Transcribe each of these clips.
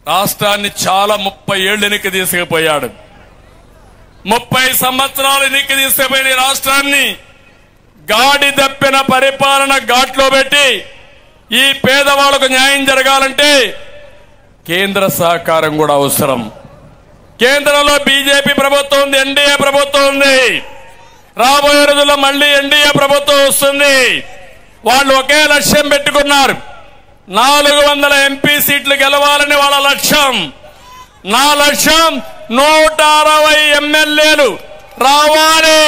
రాష్ట్రాన్ని చాలా 30 ఏళ్లు వెనక్కి తీసుకుపోయాడు. 30 సంవత్సరాలు వెనక్కి తీసుకుపోయిన రాష్ట్రాన్ని గాడి దప్పిన పరిపాలన ఘాట్లో పెట్టి ఈ పేదవాళ్లకు న్యాయం జరగాలంటే కేంద్ర సహకారం కూడా అవసరం. కేంద్రంలో బీజేపీ ప్రభుత్వం ఉంది, ఎన్డీఏ ప్రభుత్వం ఉంది. రాబోయే రోజుల్లో మళ్లీ ఎన్డీఏ ప్రభుత్వం వస్తుంది. వాళ్ళు ఒకే లక్ష్యం పెట్టుకున్నారు, 400 ఎంపీ సీట్లు గెలవాలని వాళ్ళ లక్ష్యం. నా లక్ష్యం 160 ఎమ్మెల్యేలు రావాలి.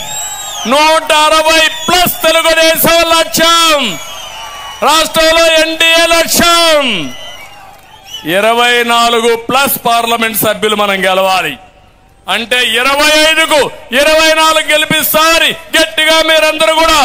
160+ తెలుగుదేశం లక్ష్యం. రాష్ట్రంలో ఎన్డీఏ లక్ష్యం 24+ పార్లమెంట్ సభ్యులు మనం గెలవాలి. అంటే 25కు 24 గెలిపిస్తారని గట్టిగా మీరందరూ కూడా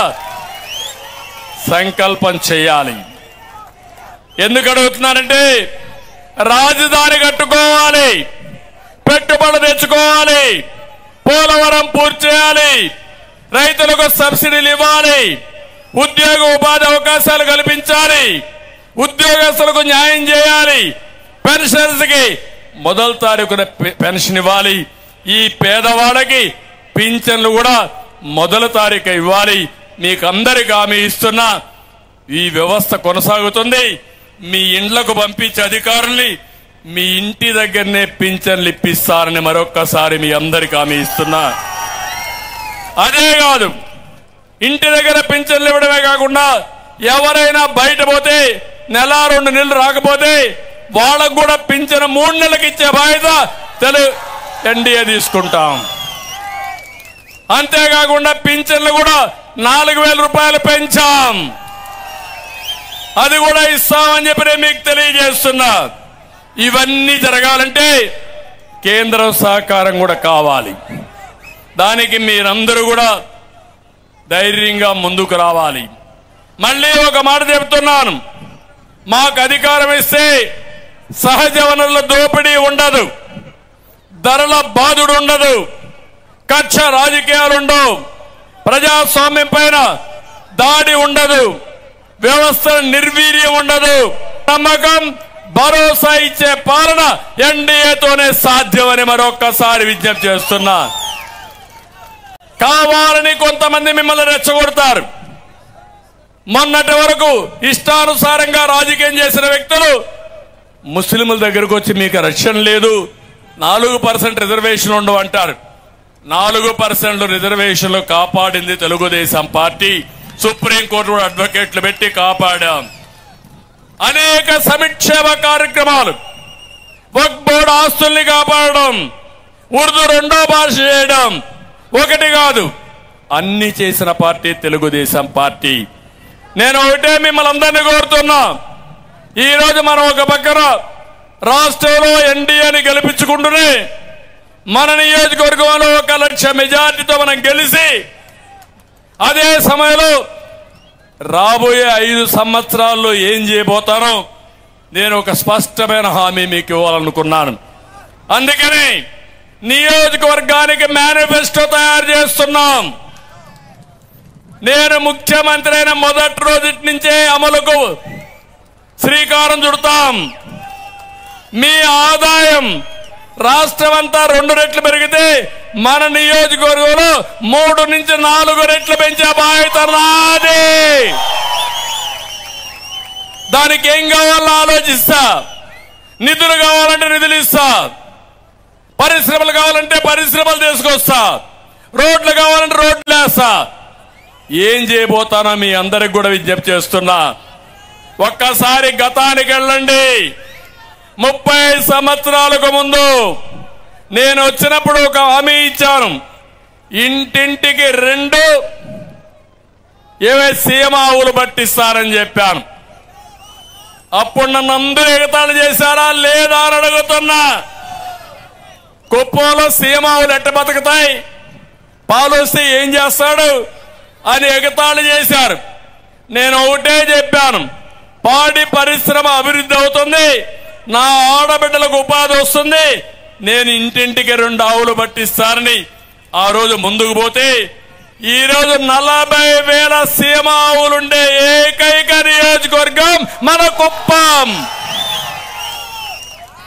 సంకల్పం చేయాలి. ఎందుకు అడుగుతున్నానంటే రాజధాని కట్టుకోవాలి, పెట్టుబడులు తెచ్చుకోవాలి, పోలవరం పూర్తి చేయాలి, రైతులకు సబ్సిడీలు ఇవ్వాలి, ఉద్యోగ ఉపాధి అవకాశాలు కల్పించాలి, ఉద్యోగస్తులకు న్యాయం చేయాలి, పెన్షనర్స్ కి మొదటి తారీఖున పెన్షన్ ఇవ్వాలి, ఈ పేదవాళ్ళకి పింఛన్లు కూడా మొదటి తారీఖు ఇవ్వాలి. మీకు అందరికి హామీ ఇస్తున్నా ఈ వ్యవస్థ కొనసాగుతుంది. మీ ఇండ్లకు పంపించే అధికారుల్ని మీ ఇంటి దగ్గరనే పింఛన్లు ఇప్పిస్తారని మరొక్కసారి మీ అందరికి హామీ ఇస్తున్నా. అదే కాదు, ఇంటి దగ్గర పింఛన్లు ఇవ్వడమే కాకుండా ఎవరైనా బయట పోతే నెల 2 నెలలు రాకపోతే వాళ్ళకు కూడా పింఛను 3 నెలలకు ఇచ్చే బాధ్యత ఎన్డీఏ తీసుకుంటాం. అంతేకాకుండా పింఛన్లు కూడా 4,000 రూపాయలు పెంచాం, అది కూడా ఇస్తామని చెప్పి మీకు తెలియజేస్తున్నా. ఇవన్నీ జరగాలంటే కేంద్రం సహకారం కూడా కావాలి. దానికి మీరందరూ కూడా ధైర్యంగా ముందుకు రావాలి. మళ్ళీ ఒక మాట చెప్తున్నాను, మాకు అధికారం ఇస్తే సహజ వనరుల దోపిడీ ఉండదు, ధరల బాధుడు ఉండదు, కక్ష రాజకీయాలు ఉండవు, ప్రజాస్వామ్యం పైన దాడి ఉండదు, వ్యవస్థ నిర్వీర్యం ఉండదు. నమ్మకం, భరోసా ఇచ్చే పాలన ఎన్డీఏతోనే సాధ్యమని మరొక్కసారి విజ్ఞప్తి చేస్తున్నా. కావాలని కొంతమంది మిమ్మల్ని రెచ్చగొడతారు. మొన్నటి వరకు ఇష్టానుసారంగా రాజకీయం చేసిన వ్యక్తులు ముస్లింల దగ్గరకు వచ్చి మీకు రక్షణ లేదు, 4% రిజర్వేషన్ ఉండవు అంటారు. 4% రిజర్వేషన్లు కాపాడింది తెలుగుదేశం పార్టీ. సుప్రీంకోర్టు అడ్వకేట్లు పెట్టి కాపాడాం. అనేక సంక్షేమ కార్యక్రమాలు, వక్ఫ్ బోర్డు ఆస్తుల్ని కాపాడడం, ఉర్దూ 2వ భాష చేయడం, ఒకటి కాదు అన్ని చేసిన పార్టీ తెలుగుదేశం పార్టీ. నేను ఒకటే మిమ్మల్ని అందరినీ కోరుతున్నా, ఈ రోజు మనం ఒక పక్కన రాష్ట్రంలో ఎన్డీఏని గెలిపించుకుంటూనే మన నియోజకవర్గంలో 1 లక్ష మెజార్టీతో మనం గెలిచి అదే సమయంలో రాబోయే 5 సంవత్సరాల్లో ఏం చేయబోతానో నేను ఒక స్పష్టమైన హామీ మీకు ఇవ్వాలనుకున్నాను. అందుకని నియోజకవర్గానికి మేనిఫెస్టో తయారు చేస్తున్నాం. నేను ముఖ్యమంత్రి అయిన మొదటి రోజు నుంచే అమలుకు శ్రీకారం చుడతాం. మీ ఆదాయం రాష్ట్రమంతా 2 రెట్లు పెరిగితే మన నియోజకవర్గంలో 3 నుంచి 4 రెట్లు పెంచే బాధ్యత నాది. దానికి ఏం కావాలో ఆలోచిస్తా, నిధులు కావాలంటే నిధులు ఇస్తా, పరిశ్రమలు కావాలంటే పరిశ్రమలు తీసుకొస్తా, రోడ్లు కావాలంటే రోడ్లు వేస్తా. ఏం చేయబోతానో మీ అందరికి కూడా విజ్ఞప్తి చేస్తున్నా. ఒక్కసారి గతానికి వెళ్ళండి. 30 సంవత్సరాలకు ముందు నేను వచ్చినప్పుడు ఒక హామీ ఇచ్చాను, ఇంటింటికి 2 సీమ ఆవులు పట్టిస్తానని చెప్పాను. అప్పుడు నన్ను అందరూ ఎగతాళి చేశారా లేదా అని అడుగుతున్నా. కుప్పంలో సీమ ఆవులు ఎట్ట బతుకుతాయి, పాలు వస్తే ఏం చేస్తాడు అని ఎగతాళి చేశారు. నేను ఒకటే చెప్పాను, పాడి పరిశ్రమ అభివృద్ధి అవుతుంది, నా ఆడబిడ్డలకు ఉపాధి వస్తుంది, నేను ఇంటింటికి 2 ఆవులు పట్టిస్తానని ఆ రోజు ముందుకు పోతే ఈ రోజు 40,000 సీమ ఆవులుండే ఏకైక నియోజకవర్గం మన కుప్పం.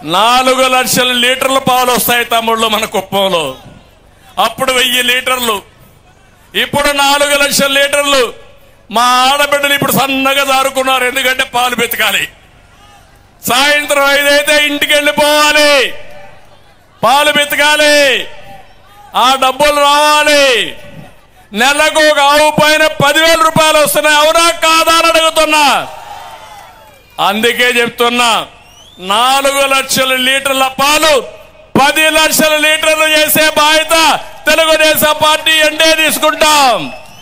4 లక్షల లీటర్ల పాలు వస్తాయి తమ్ముళ్ళు మన కుప్పంలో. అప్పుడు 1000 లీటర్లు, ఇప్పుడు 4 లక్షల లీటర్లు. మా ఆడబిడ్డలు ఇప్పుడు సన్నగా జారుకున్నారు, ఎందుకంటే పాలు పెతకాలి. సాయంత్రం 5 అయితే ఇంటికి వెళ్ళిపోవాలి, పాలు పెతకాలి, ఆ డబ్బులు రావాలి. నెలకు ఒక ఆవు పైన 10,000 రూపాయలు వస్తున్నాయి. అవునా కాదా అని అడుగుతున్నా. అందుకే చెప్తున్నా, 4 లక్షల లీటర్ల పాలు 10 లక్షల లీటర్లు చేసే బాధ్యత తెలుగుదేశం పార్టీ అంటే తీసుకుంటాం.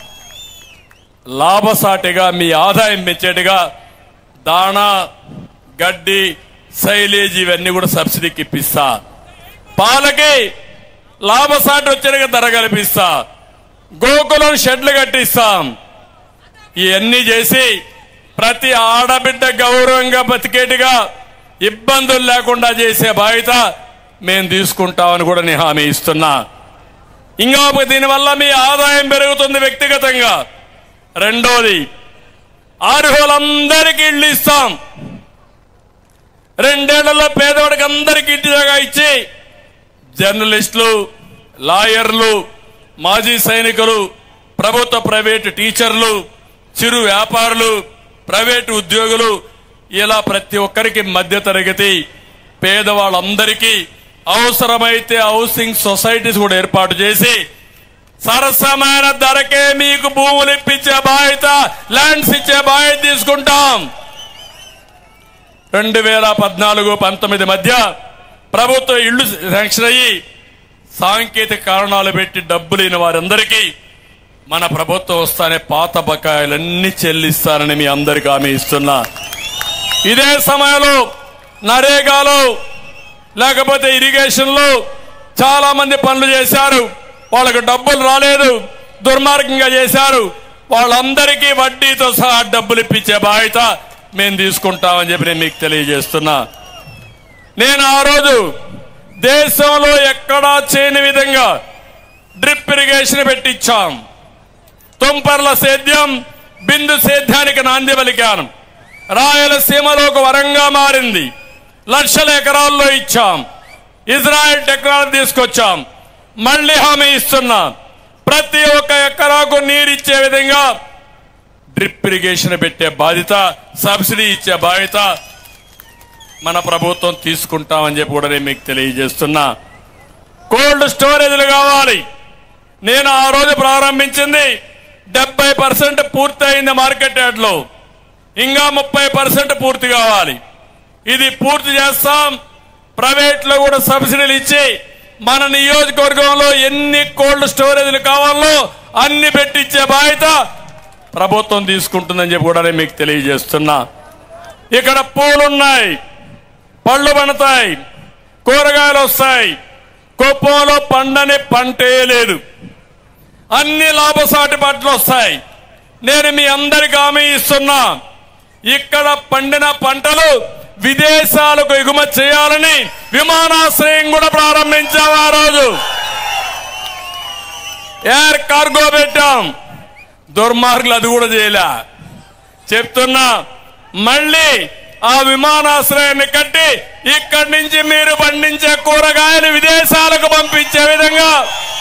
లాభసాటిగా మీ ఆదాయం పెంచేట్టుగా దాణా, గడ్డి, సైలేజ్ ఇవన్నీ కూడా సబ్సిడీకి ఇప్పిస్తా. పాలకి లాభసాటి వచ్చేట్టుగా ధర కల్పిస్తా. గోకులం షెడ్లు కట్టిస్తాం. ఇవన్నీ చేసి ప్రతి ఆడబిడ్డ గౌరవంగా బతికేట్టుగా ఇబ్బందులు లేకుండా చేసే బాధ్యత మేము తీసుకుంటామని కూడా నేను హామీ ఇస్తున్నా. ఇంకా దీనివల్ల మీ ఆదాయం పెరుగుతుంది వ్యక్తిగతంగా. రెండోది, అర్హులందరికీ ఇళ్ళు ఇస్తాం. 2 ఏళ్లలో పేదవాడికి అందరికీ ఇంటి జాగా ఇచ్చి జర్నలిస్టులు, లాయర్లు, మాజీ సైనికులు, ప్రభుత్వ ప్రైవేటు టీచర్లు, చిరు వ్యాపారులు, ప్రైవేటు ఉద్యోగులు, ఇలా ప్రతి ఒక్కరికి మధ్యతరగతి పేదవాళ్ళందరికీ అవసరమైతే హౌసింగ్ సొసైటీస్ కూడా ఏర్పాటు చేసి సరసమైన ధరకే మీకు భూములు ఇప్పించే బాధ్యత, ల్యాండ్స్ ఇచ్చే బాధ్యత తీసుకుంటాం. 2014-19 మధ్య ప్రభుత్వ ఇళ్లు శాంక్షన్ అయ్యి సాంకేతిక కారణాలు పెట్టి డబ్బులు లేని వారందరికీ మన ప్రభుత్వం వస్తానే పాత బకాయిలన్నీ చెల్లిస్తానని మీ అందరికీ హామీ ఇస్తున్నా. ఇదే సమయంలో నరేగాలో లేకపోతే ఇరిగేషన్లో చాలా మంది పనులు చేశారు, వాళ్ళకు డబ్బులు రాలేదు, దుర్మార్గంగా చేశారు. వాళ్ళందరికీ వడ్డీతో సహా డబ్బులు ఇప్పించే బాధ్యత మేము తీసుకుంటామని చెప్పి నేను మీకు తెలియజేస్తున్నా. నేను ఆ రోజు దేశంలో ఎక్కడా చేయని విధంగా డ్రిప్ ఇరిగేషన్ పెట్టించాం. తుంపర్ల సేద్యం బిందు సేద్యానికి నాంది పలికాను. రాయలసీమలో ఒక వరంగా మారింది. లక్షల ఎకరాల్లో ఇచ్చాం. ఇజ్రాయెల్ టెక్నాలజీ తీసుకొచ్చాం. మళ్లీ హామీ ఇస్తున్నా, ప్రతి ఒక్క ఎకరాకు నీరిచ్చే విధంగా డ్రిప్ ఇరిగేషన్ పెట్టే బాధ్యత, సబ్సిడీ ఇచ్చే బాధ్యత మన ప్రభుత్వం తీసుకుంటామని చెప్పి కూడా నేను మీకు తెలియజేస్తున్నా. కోల్డ్ స్టోరేజ్లు కావాలి. నేను ఆ రోజు ప్రారంభించింది 70% పూర్తి అయింది మార్కెట్ యార్డ్లో, ఇంకా 30% పూర్తి కావాలి. ఇది పూర్తి చేస్తాం. ప్రైవేట్ లో కూడా సబ్సిడీలు ఇచ్చి మన నియోజకవర్గంలో ఎన్ని కోల్డ్ స్టోరేజ్లు కావాలో అన్ని పెట్టించే బాధ్యత ప్రభుత్వం తీసుకుంటుందని చెప్పి కూడా నేను మీకు తెలియజేస్తున్నా. ఇక్కడ పూలున్నాయి, పళ్ళు పండుతాయి, కూరగాయలు వస్తాయి. కుప్పంలో పండని పంటే లేదు, అన్ని లాభసాటి పంటలు వస్తాయి. నేను మీ అందరికి హామీ ఇస్తున్నా, ఇక్కడ పండిన పంటలు విదేశాలకు ఎగుమతి చేయాలని విమానాశ్రయం కూడా ప్రారంభించాం. ఆ రోజు ఎయిర్ కార్గో పెట్టాం. దుర్మార్గులు అది కూడా చేయలే. చెప్తున్నా, మళ్ళీ ఆ విమానాశ్రయాన్ని కట్టి ఇక్కడి నుంచి మీరు పండించే కూరగాయలు విదేశాలకు పంపించే విధంగా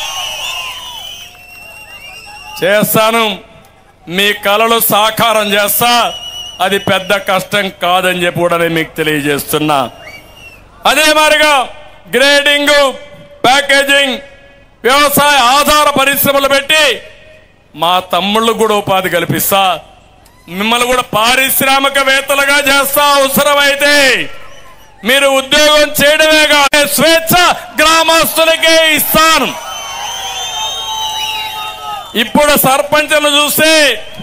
చేస్తాను. మీ కలలు సాకారం చేస్తా. అది పెద్ద కష్టం కాదని చెప్పి కూడా నేను మీకు తెలియజేస్తున్నా. అదే మాదిరిగా గ్రేడింగ్, ప్యాకేజింగ్, వ్యవసాయ ఆధార పరిశ్రమలు పెట్టి మా తమ్ముళ్ళు కూడా ఉపాధి కల్పిస్తా. మిమ్మల్ని కూడా పారిశ్రామికవేత్తలుగా చేస్తా. అవసరమైతే మీరు ఉద్యోగం చేయడమే కాదు, స్వేచ్ఛ గ్రామస్తులకే ఇస్తాను. ఇప్పుడు సర్పంచ్లు చూస్తే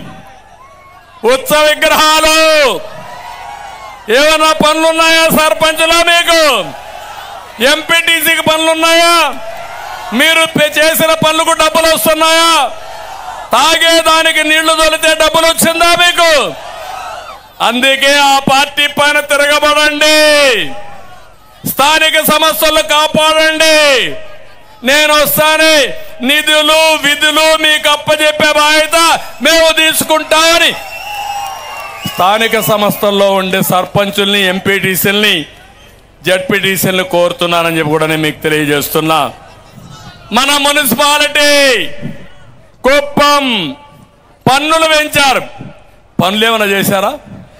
ఉత్సవ విగ్రహాలు, ఏమైనా పనులున్నాయా సర్పంచ్లో? మీకు ఎంపీటీసీకి పనులున్నాయా? మీరు చేసిన పనులకు డబ్బులు వస్తున్నాయా? తాగేదానికి నీళ్లు తొలితే డబ్బులు వచ్చిందా మీకు? అందుకే ఆ పార్టీ పైన తిరగబడండి, స్థానిక సమస్యలు కాపాడండి. నేను వస్తానే నిధులు విధులు మీకు అప్పచెప్పే బాధ్యత మేము తీసుకుంటామని స్థానిక సంస్థల్లో ఉండే సర్పంచుల్ని, ఎంపీటీసీల్ని జడ్పీటీసీలను కోరుతున్నానని చెప్పి కూడా నేను మీకు తెలియజేస్తున్నా. మన మున్సిపాలిటీ కుప్పం పన్నులు పెంచారు. పనులు ఏమైనా చేశారా?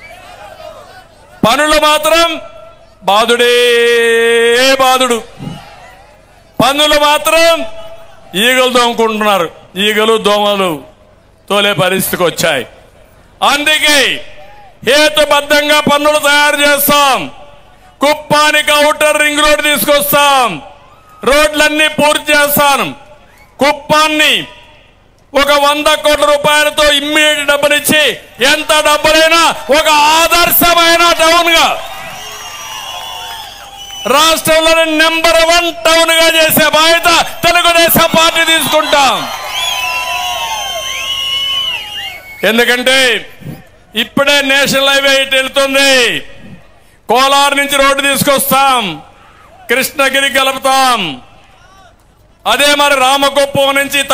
పనులు మాత్రం బాధుడే బాధుడు. పన్నులు మాత్రం ఈగలు దోముకుంటున్నారు. ఈగలు దోమలు తోలే పరిస్థితికి వచ్చాయి. అందుకే హేతుబద్ధంగా పన్నులు తయారు చేస్తాం. కుప్పానికి ఔటర్ రింగ్ రోడ్ తీసుకొస్తాం. రోడ్లన్నీ పూర్తి చేస్తాను. కుప్పాన్ని ఒక 100 కోట్ల రూపాయలతో ఇమ్మీడియట్ డబ్బునిచ్చి ఎంత డబ్బులైనా ఒక ఆదర్శమైన టౌన్ గా, రాష్ట్రంలోని నెంబర్ 1 టౌన్ గా చేసే బాధ్యత తెలుగుదేశం పార్టీ తీసుకుంటాం. ఎందుకంటే ఇప్పుడే నేషనల్ హైవే ఇటు వెళ్తుంది. కోలార్ నుంచి రోడ్డు తీసుకొస్తాం, కృష్ణగిరి కలుపుతాం. అదే మరి రామకుప్పం నుంచి